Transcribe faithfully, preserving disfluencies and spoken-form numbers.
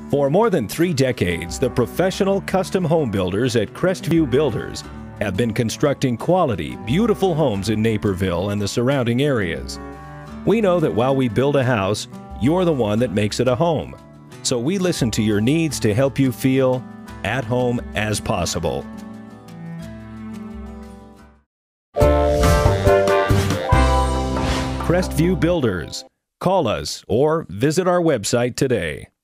For more than three decades, the professional custom home builders at Crestview Builders have been constructing quality, beautiful homes in Naperville and the surrounding areas. We know that while we build a house, you're the one that makes it a home. So we listen to your needs to help you feel at home as possible. Crestview Builders. Call us or visit our website today.